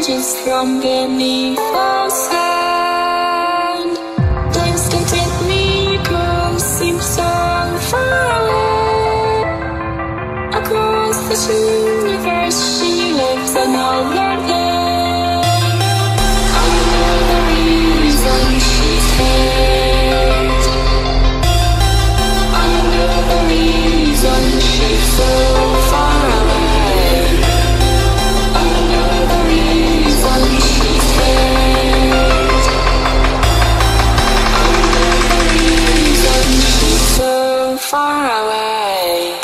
emerges from beneath the sand. Dance to take me girl seems so far away. Across this universe she lives another day. I know the reason she stays. I know the reason she's so far away. I know the reason she stays. I know the reason she's so far away.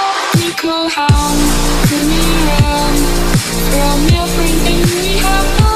Go home, turn me around from everything we have done.